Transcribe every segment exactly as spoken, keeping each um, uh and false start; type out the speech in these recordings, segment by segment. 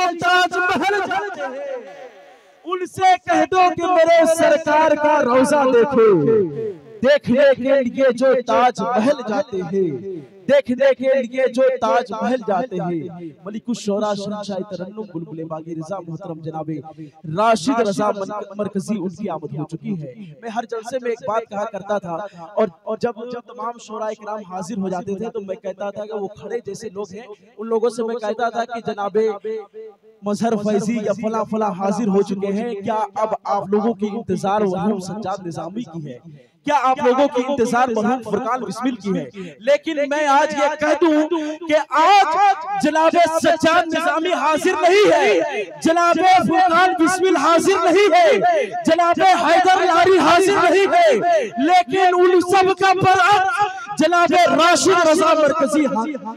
जो ताजमहल जाते हैं, उनसे कह दो कि मेरे सरकार का रोजा देखे। देखने के लिए जो ताजमहल जाते हैं, देखने के लिए जो ताजमहल जाते हैं। मलिकुश शोरा शहंशाह तरन्नुम बुलबुल बागी रजा मोहतरम जनाबे राशिद रजा मरकजी उनकी आमद हो चुकी है। मैं हर जलसे में एक बात कहा करता था, और और जब जब तमाम शोरा इकराम हाजिर हो जाते थे तो मैं कहता था कि वो खड़े जैसे लोग हैं, उन लोगों से मैं कहता था कि जनाबे मजहर फैजी या फला फला हाजिर हो चुके हैं, क्या अब आप लोगों की इंतजार मरहूम सज्जाद निजामी की है? क्या आप लोगों की इंतजार मरहूम फुरकान बिस्मिल की है? लेकिन मैं आज ये कह दूं कि आज जनाबे सज्जाद निजामी हाजिर नहीं है, जनाबे फुरकान बिस्मिल हाजिर नहीं है, जनाबे हैदर लारी हाजिर नहीं है, लेकिन उन सब का बरअक्स जनाबे राशिद रजा मरकजी हाजिर।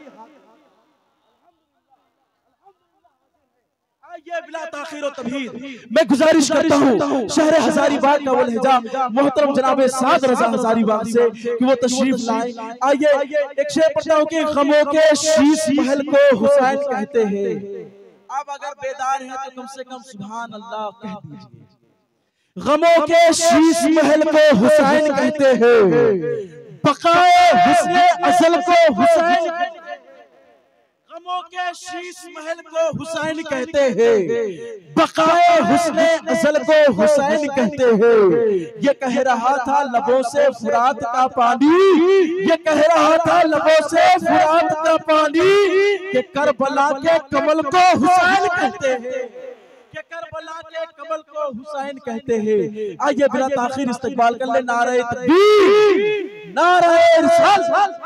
ये बिला ताखीर और तबहीर मैं गुजारिश करता हूँ शहर हजारीबाग का वो लहजा मोहतरम जनाबे साद रजा हजारीबाग से कि वो तशरीफ लाए। आइए एक शेर पढ़ता हूँ कि गमों के शीश महल को हुसैन कहते हैं। अब अगर बेदार है तो कम से कम सुभान अल्लाह कह दीजिए। गमों के शीश महल को हुसैन कहते हैं, बकाए हुस्ने अज़ल को हुसैन, गमों के शीश महल को हुसैन कहते हैं, बकाए हुस्ने अज़ल को हुसैन कहते हैं। ये कह रहा था लबों से फुरात का पानी, ये कह रहा था लबों से फुरात का पानी कि करबला के कमल को हुसैन कहते हैं, कि करबला के कमल को हुसैन कहते हैं। आइए बिला ताखीर इस्तकबाल कर ले नारे तकबीर, नारे रिसालत।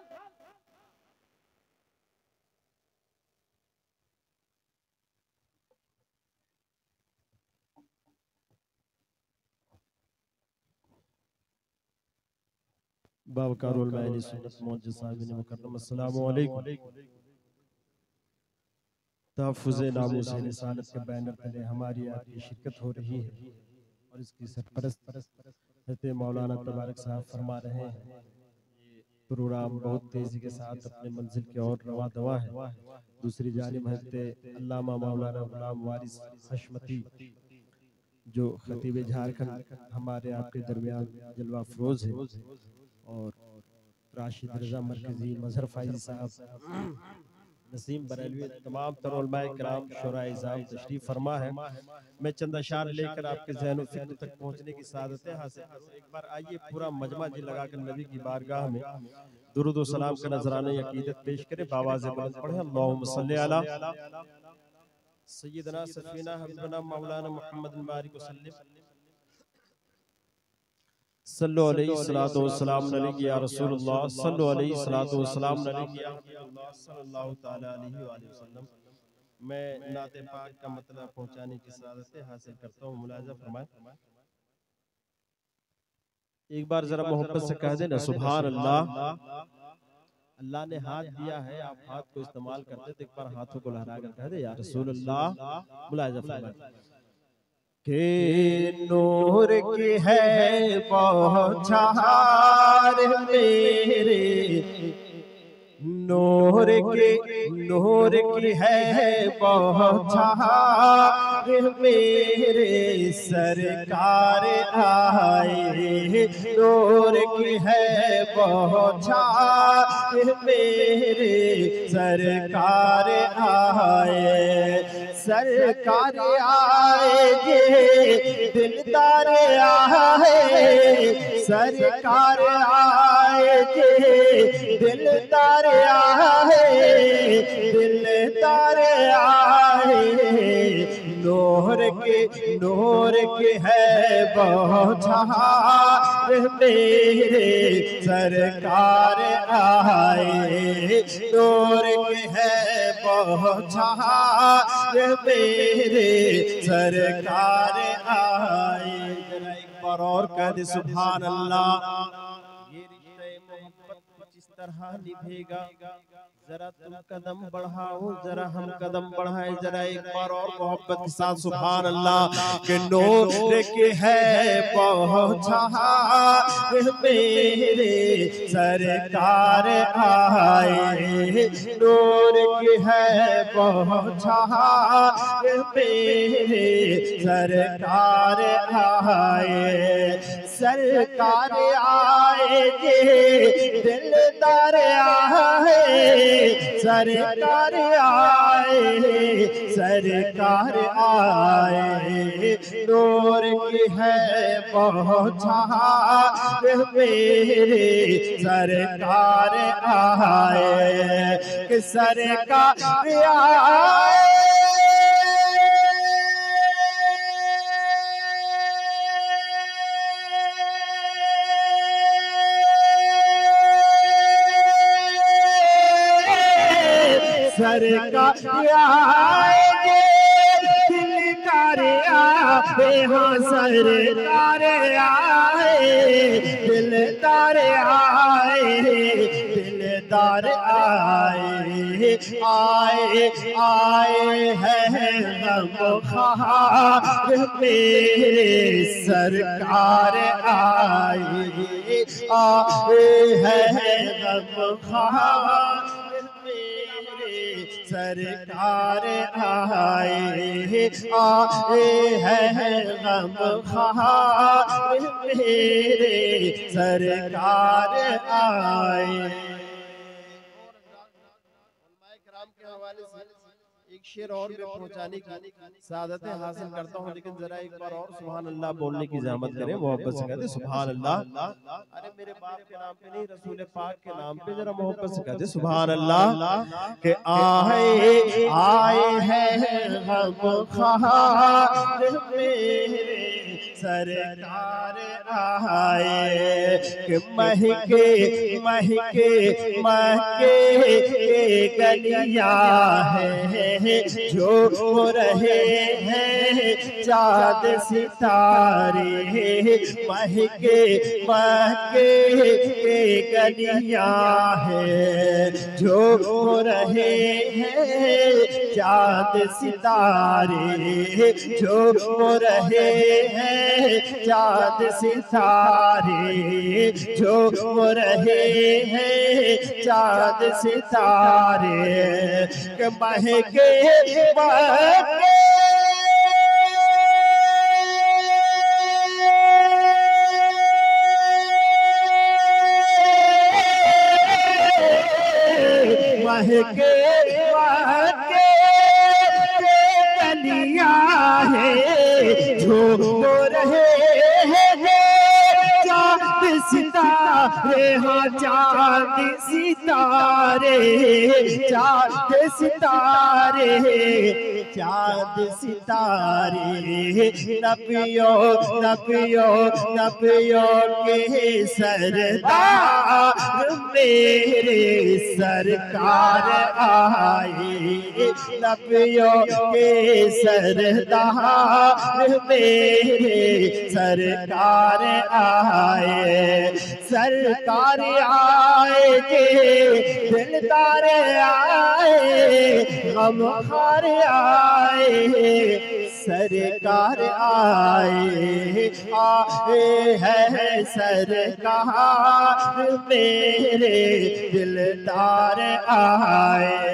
बावकारुल महली सुन्नत मौजूद साहिब मुकर्रम अस्सलामु अलैकुम। तहफ़्फ़ुज़े नामूस रिसालत के बैनर तले हमारी आपकी शिरकत हो रही है और इसकी सरपरस्त हज़रत मौलाना तबारक साहब फरमा रहे हैं। ये प्रोग्राम बहुत तेज़ी के साथ अपने मंजिल की ओर रवा दवा है। दूसरी जानिब हज़रत अल्लामा मौलाना गुलाम वारिस हशमती जो खतीब झारखंड हमारे आपके दरमियान जलवा अफरोज है, और राशिद रजा मरकजी मजहर फैजी साहब नसीम बरेलवी तमाम तर उलमाए किराम शुराए इज़ाम तशरीफ फरमा है। मैं चंद अशार लेकर आपके ज़हन व फ़िक्र तक पहुँचने की सादतें हासिल करूँ। एक बार आइए पूरा मजमा जी लगाकर नबी की बारगाह में दुरूद व सलाम का नजराना अकीदत पेश करें। बावाज़े बुलंद पढ़ें अल्लाहुम्मा सल्ली अला सय्यदना सफीना हबीबना मौलाना मुहम्मद बारिक वसल्लम सल्लु अलैहि सलातो व सलाम अलैहि या रसूलुल्लाह, सल्लु अलैहि सलातो व सलाम अलैहि या हबीबल्लाह सल्लल्लाहु तआला अलैहि वसल्लम। मैं नाते पाक का मतलब पहुंचाने की सादतें हासिल करता हूँ। मुलाजा फरमाएं। एक बार जरा मोहब्बत से कह देना सुभान अल्लाह। अल्लाह ने हाथ दिया है, आप हाथ को इस्तेमाल करते तो एक बार हाथों को लहरा कर कह दे या रसूल अल्लाह। मुलाजा फरमाएं के नूर की है बौछार मेरे, नूर की नूर की है बौछार मेरे, सरकार आए नूर की है बौछार मेरे, सरकार आए, सरकार आएगे दिलदार आए, सरकार आएगे दिलदार आए, दिलदार आए, नूर के नूर के है बौछार मेरे, सरकार आए, नूर के है बौछार मेरे, सरकार आए। जरा एक बार और कह दे सुभान अल्लाह। ये रिश्ते मोहब्बत कुछ इस तरह निभेगा, जरा तुम कदम बढ़ाओ, जरा हम कदम बढ़ाएं, जरा एक बार और मोहब्बत के साथ सुभान अल्लाह। के नूर के है पहुंचा मेरे सरकार आए, नूर के है पहुंचा मेरे सरकार आए, सरकार आए जे दिलदार आए, सरकार आए, सरकार आए, नूर की है पहुंचा मेरे सरकार आए, कि सरकार आए। सरकार आएंगे दिलदार आए, हाँ सरकार आए, दिलदार आए, दिलदार आए, आए आए हैं हम खार मेरे सरकार आए, आए हैं हम खार सरकार आए, आए हैं गम खार मेरे सरकार आए। के हवाले से एक शेर और भी पहुंचाने की सादत हासिल करता हूं, लेकिन जरा एक बार और सुभान अल्लाह बोलने की जहमत करें, मोहब्बत से कहते सुभान अल्लाह। अरे मेरे बाप के नाम पे नहीं, रसूल पाक के नाम पे जरा मोहब्बत से कहते सुभान अल्लाह। के आए आए हैं हम खार मेरे सरकार आए, कि महके महके महके गलियां है, जो रहे हैं चाँद सितारे, महके महके गलियां है, जो रहे हैं चाँद सितारे, जो रहे हैं चाँद सितारे, जो रहे हैं चाँद सितारे, के महके महके महके महके गलियां है, जो रहे चाँद सितारे, हाँ चाँद सितारे, चाँद सितारे, चाँद सितारे, नबियों नबियों नबियों के सरदार मेरे सरकार आए, नबियों के सरदार मेरे सरकार आए, सरकार आए के दिलदार आए, गमखार आए, सरकार आए, आए है सरकार मेरे दिलदार आए।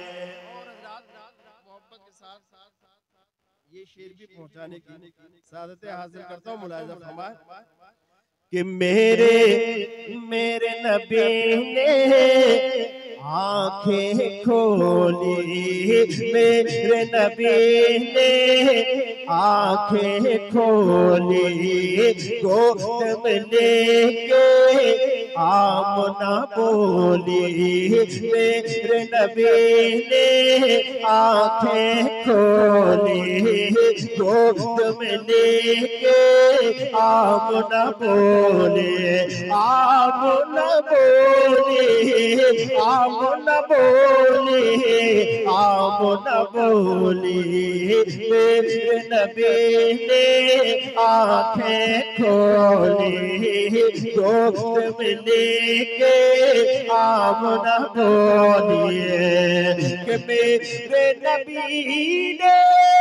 ये शेर भी पहुंचाने की सादत हासिल करता हूँ, मुलाहिजा फरमाए कि मेरे मेरे नबी ने आंखें खोली, मेरे नबी ने आंखें खोली, गोद में लेके आमना बोली, मेरे नबी ने आंखें खोली, गोद में लेके आमना बोले, आमना बोले, आमना बोले, आमना बोले, मेरे नबी ने आंखें खोली, गोद में लेके आमना बोलिए कि मेरे नबी ने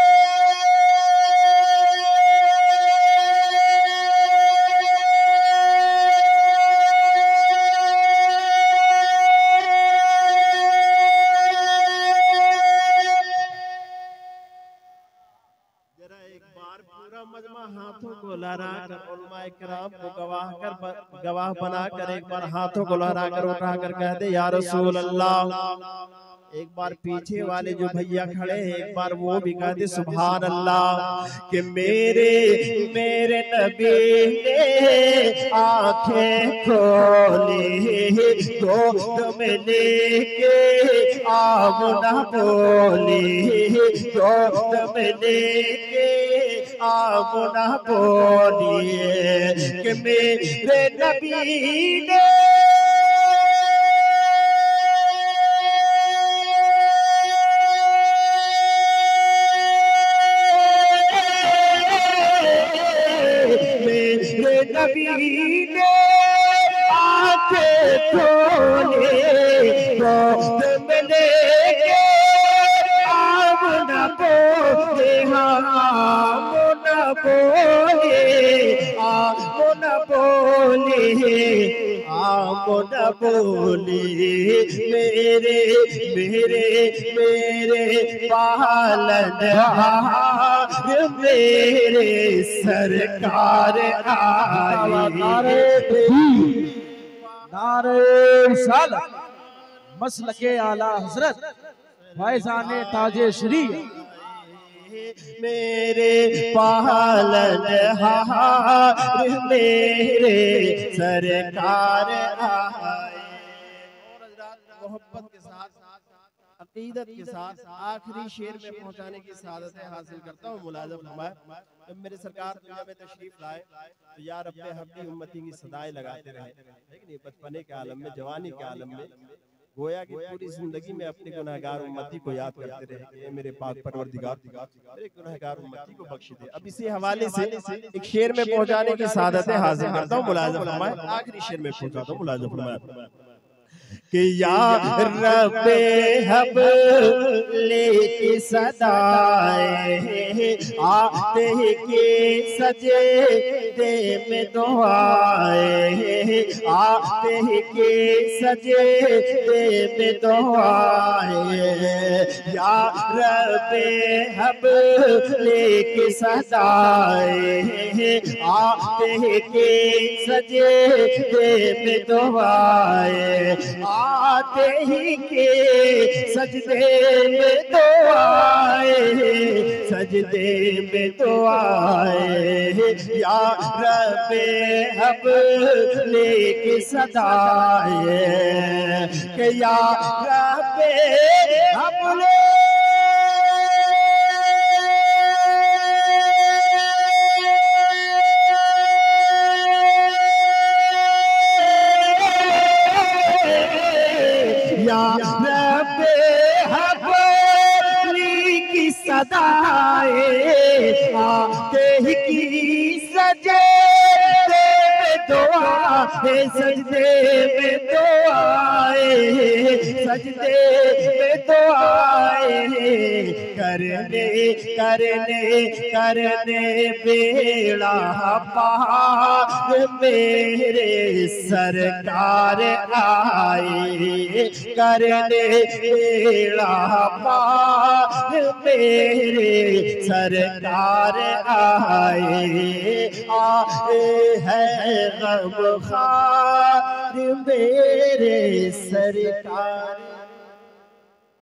हाथों को लहरा कर उलमाए किराम को गवाह कर गवाह बनाकर एक बार हाथों को लहरा कर उठा कर कह दे या रसूल अल्लाह। एक बार पीछे वाले जो भैया खड़े हैं एक बार वो भी कह दे सुभान अल्लाह कि मेरे मेरे नबी ने आंखें खोली गोद में लेके आमना बोली गोद में लेके आमना बोलिए कि मेरे नबी ने मेरे नबी ने आंखें खोले गोद में लेके आमना बोले आमना बोले आमना बोले आमना बोले मेरे मेरे मेरे पालन मेरे सरकार आए नारे सालत मसलके आला हजरत फैज़ाने ताजे श्री मेरे पालन हार मेरे सरकार आए। मोहब्बत के साथ अकीदत के साथ आखिरी शेर में पहुंचाने की सादत हासिल करता हूँ। मुलाज़म फरमाए जब मेरे सरकार दुनिया में तशरीफ लाए तो यार अपने हब्बी उम्मती की सदाएं लगाते रहे, लेकिन बचपने के आलम में जवानी के आलम में गोया की पूरी जिंदगी में अपने गुनहगार उम्मती को याद करते रहे कि मेरे पाक परवरदिगार मेरे गुनहगार उम्मती को बख्श दे। अब इसी हवाले से एक शेर में पहुंचाने की सादत हासिल करता हूँ। मुलाज़म फरमाए आखिरी शेर में पहुंचाता हूँ। मुलाज़म फरमाए कि या रब्बे हब लेके सदाए आते के सजे दे में दुआए आते के सजे दे में दुआए या रब्बे हब लेके सदाए आते के सजे दे में दुआए आते ही के सजदे में तो आए सजदे में तो आए या रब्बे हब लेके सदाए कि या रब्बे हब ले रब्बे हबली की सदाए आते ही की सजे में दुआ सजदे में दुआए सजदे में दुआए करने करने करने बेड़ा पार मेरे सरकार आए करने बेड़ा पार मेरे सरकार आए आए है गम खार मेरे सरकार।